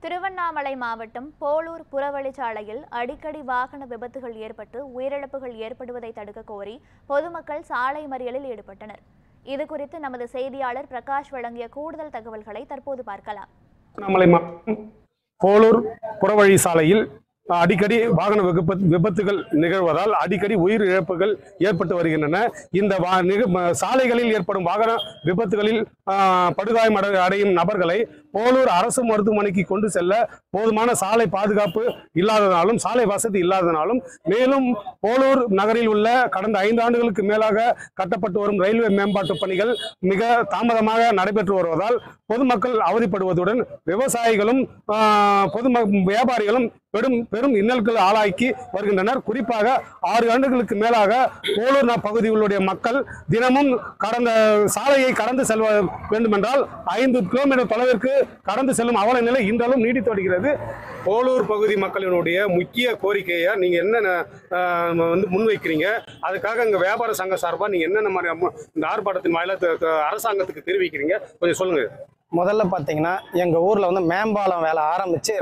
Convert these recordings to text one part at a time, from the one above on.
திருவண்ணாமலை மாவட்டம் போலூர் புறவழிச்சாலையில் அடிக்கடி வாகன விபத்துகள் ஏற்பட்டு உயிரிழப்புகள் ஏற்படுவதை தடுக்க கோரி பொதுமக்கள் சாலை மறியலில் ஈடுபட்டனர். இதுகுறித்து நமது செய்தியாளர் பிரகாஷ் வழங்கிய கூடுதல் தகவல்களை தற்போது பார்க்கலாம். திருவண்ணாமலை மாவட்டம் போலூர் புறவழிச்சாலையில் அடிக்கடி வாகன விபத்துகள் நிகழ்வதால் அடிக்கடி உயிர் இழப்புகள் ஏற்பட்டு வருகின்றன. இந்த சாலைகளில் ஏற்படும் வாகன விபத்துகளில் படுகாயம் அடையும் நபர்களை போலூர் அரசு மருத்துவமனைக்கு கொண்டு செல்ல போதுமான சாலை பாதுகாப்பு இல்லாததாலும் சாலை வசதி இல்லாததாலும் மேலும் போலூர் நகரில் உள்ள கடந்த 5 ஆண்டுகளுக்கு மேலாக கட்டப்பட்டு வரும் ரயில்வே மேம்பாட்டு பணிகள் மிக தாமதமாக நடைபெற்று வருவதால் பொதுமக்கள் அவதிப்படுவதுடன் விவசாயிகளும் வியாபாரிகளும் பெரும் இன்னல்கள் ஆளாக்கி வருகின்றனர். குறிப்பாக 6 ஆண்டுகளுக்கு மேலாக போலூர் பகுதிகளுடைய மக்கள் தினமும் சாலையை கடந்து செல்ல வேண்டுமென்றால் 5 கிலோமீட்டர் தொலைவிற்கு கடந்து செல்லும் அவல நிலை இன்றாலும் நீடித்து வருகிறது. போலூர் பகுதி மக்களினுடைய முக்கிய கோரிக்கையை நீங்க என்ன முன்வைக்கிறீங்க? அதுக்காக இங்க வியாபார சங்க சார்பா நீங்க என்னென்ன மாதிரி இந்த ஆர்ப்பாட்டத்தின் வாயிலாக அரசாங்கத்துக்கு தெரிவிக்கிறீங்க, கொஞ்சம் சொல்லுங்க. முதல்ல பார்த்தீங்கன்னா எங்கள் ஊரில் மேம்பாலம் வேலை ஆரம்பித்து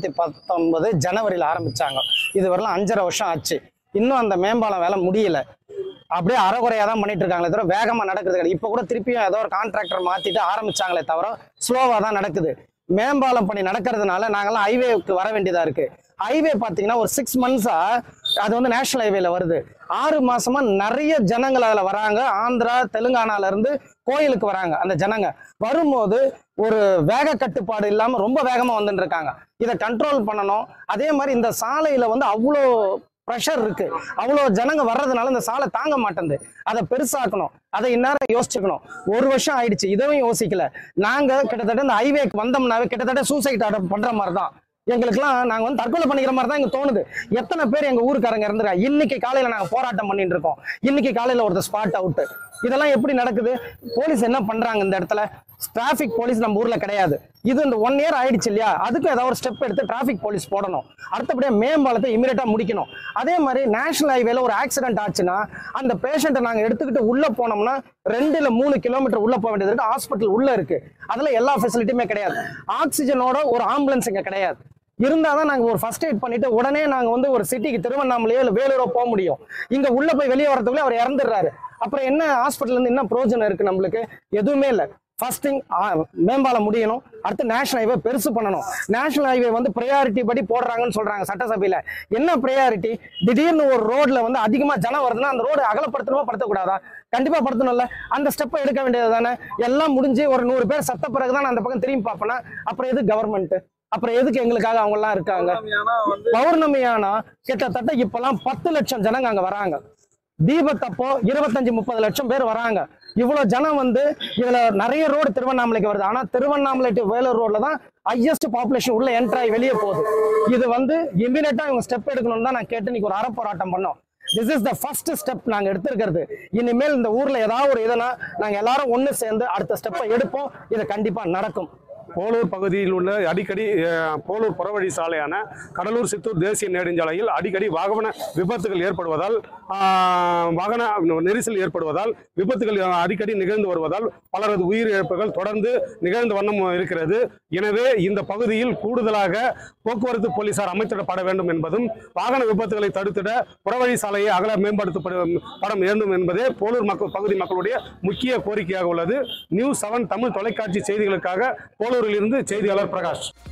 2019 ஜனவரியில் ஆரம்பித்தாங்க. இது வரலாம் 5.5 வருஷம் ஆச்சு. இன்னும் அந்த மேம்பாலம் வேலை முடியல. அப்படியே அறகுறையாக தான் பண்ணிட்டு இருக்காங்களே தவிர வேகமாக நடக்குது கிடையாது. இப்போ கூட திருப்பியும் ஏதோ ஒரு கான்ட்ராக்டர் மாற்றிட்டு ஆரம்பிச்சாங்களே தவிர ஸ்லோவாக தான் நடக்குது. மேம்பாலம் பணி நடக்கிறதுனால நாங்கள்லாம் ஹைவேக்கு வர வேண்டியதாக இருக்குது. ஹைவே பார்த்தீங்கன்னா ஒரு 6 மந்த்ஸாக அது நேஷனல் ஹைவேல வருது. 6 மாசமா நிறைய ஜனங்கள் அதில் வராங்க. ஆந்திரா தெலுங்கானால இருந்து கோயிலுக்கு வராங்க. அந்த ஜனங்க வரும்போது ஒரு வேக கட்டுப்பாடு இல்லாம ரொம்ப வேகமா வந்துட்டு இருக்காங்க. இதை கண்ட்ரோல் பண்ணணும். அதே மாதிரி இந்த சாலையில அவ்வளோ ப்ரெஷர் இருக்கு. அவ்வளோ ஜனங்க வர்றதுனால இந்த சாலை தாங்க மாட்டேங்குது. அதை பெருசாக்கணும். அதை இந்நேரம் யோசிச்சுக்கணும். 1 வருஷம் ஆயிடுச்சு, இதுவும் யோசிக்கல. நாங்க கிட்டத்தட்ட இந்த ஹைவேக்கு வந்தோம்னாவே கிட்டத்தட்ட சூசைட் பண்ற மாதிரி தான். எங்களுக்குலாம் நாங்க தற்கொலை பண்ணிக்கிற மாதிரி தான் இங்க தோணுது. எத்தனை பேர் எங்க ஊருக்காரங்க இருந்திருக்கா. இன்னைக்கு காலையில நாங்க போராட்டம் பண்ணிட்டு இருக்கோம். இன்னைக்கு காலையில ஒருத்தர் ஸ்பாட் அவுட். இதெல்லாம் எப்படி நடக்குது? போலீஸ் என்ன பண்றாங்க இந்த இடத்துல? டிராபிக் போலீஸ் நம்ம ஊர்ல கிடையாது. இது இந்த 1 இயர் ஆயிடுச்சு இல்லையா? அதுக்கு ஏதாவது ஒரு ஸ்டெப் எடுத்து டிராபிக் போலீஸ் போடணும். அடுத்தபடியா மேம்பாலத்தை இமீடியட்டா முடிக்கணும். அதே மாதிரி நேஷனல் ஹைவேல ஒரு ஆக்சிடென்ட் ஆச்சுன்னா அந்த பேஷண்ட்டை நாங்க எடுத்துக்கிட்டு உள்ள போனோம்னா 2 இல்ல 3 கிலோமீட்டர் உள்ள போக வேண்டியது இருக்கு. ஹாஸ்பிட்டல் உள்ள இருக்கு. அதுல எல்லா ஃபெசிலிட்டியுமே கிடையாது. ஆக்சிஜனோட ஒரு ஆம்புலன்ஸ் இங்க கிடையாது. இருந்தாதான் நாங்க ஒரு ஃபர்ஸ்ட் எய்ட் பண்ணிட்டு உடனே நாங்க ஒரு சிட்டிக்கு திருவண்ணாமலையோ இல்ல வேலூரோ போக முடியும். இங்க உள்ள போய் வெளியே வரதுக்குள்ள அவர் இறந்துடுறாரு. அப்புறம் என்ன ஹாஸ்பிட்டல் இருந்து என்ன பிரயோஜனம் இருக்கு? நம்மளுக்கு எதுவுமே இல்லை. ஃபர்ஸ்ட் திங் மேம்பாலம் முடியணும். அடுத்து நேஷனல் ஹைவே பெருசு பண்ணணும். நேஷனல் ஹைவே ப்ரையாரிட்டி படி போடுறாங்கன்னு சொல்றாங்க சட்டசபையில. என்ன ப்ரையாரிட்டி? திடீர்னு ஒரு ரோட்ல அதிகமா ஜனம் வருதுன்னா அந்த ரோடு அகலப்படுத்தணுமா படுத்தக்கூடாதா? கண்டிப்பா படுத்தணும்ல. அந்த ஸ்டெப்பை எடுக்க வேண்டியது தானே. எல்லாம் முடிஞ்சு ஒரு 100 பேர் சத்த பிறகுதான் அந்த பக்கம் திரும்பி பார்ப்பேன்னா அப்புறம் எது கவர்மெண்ட்? அப்புறம் எதுக்கு எங்களுக்காக அவங்க எல்லாம் இருக்காங்க? பௌர்ணமியானா கிட்டத்தட்ட இப்பெல்லாம் 10 லட்சம் ஜனங்க அங்க வராங்க. தீபத்தப்போ 25-30 லட்சம் பேர் வராங்க. இவ்வளவு ஜனம் இதுல நிறைய ரோடு திருவண்ணாமலைக்கு வருது. ஆனா திருவண்ணாமலை டு வேலூர் ரோட்ல தான் ஹையஸ்ட் பாப்புலேஷன் உள்ள என்ட்ராய் வெளியே போகுது. இது இமீடியட்டா இவங்க ஸ்டெப் எடுக்கணும்னு தான் நான் கேட்டு இன்னைக்கு ஒரு அறப்போராட்டம் பண்ணோம். This is the first step நாங்க எடுத்திருக்கிறது. இனிமேல் இந்த ஊர்ல ஏதாவது ஒரு இதனா நாங்க எல்லாரும் ஒண்ணு சேர்ந்து அடுத்த ஸ்டெப்பை எடுப்போம். இது கண்டிப்பா நடக்கும். போலூர் பகுதியில் உள்ள அடிக்கடி போலூர் புறவழி சாலையான கடலூர் சித்தூர் தேசிய நெடுஞ்சாலையில் அடிக்கடி வாகன விபத்துகள் ஏற்படுவதால் வாகன நெரிசல் ஏற்படுவதால் விபத்துகள் அடிக்கடி நிகழ்ந்து வருவதால் பலரது உயிரிழப்புகள் தொடர்ந்து நிகழ்ந்த வண்ணம் இருக்கிறது. எனவே இந்த பகுதியில் கூடுதலாக போக்குவரத்து போலீசார் அமைத்திடப்பட வேண்டும் என்பதும் வாகன விபத்துகளை தடுத்திட புறவழி சாலையை அகல மேம்படுத்தப்பட வேண்டும் என்பதே போலூர் பகுதி மக்களுடைய முக்கிய கோரிக்கையாக உள்ளது. நியூஸ் 7 தமிழ் தொலைக்காட்சி செய்திகளுக்காக போலூரில் இருந்து செய்தியாளர் பிரகாஷ்.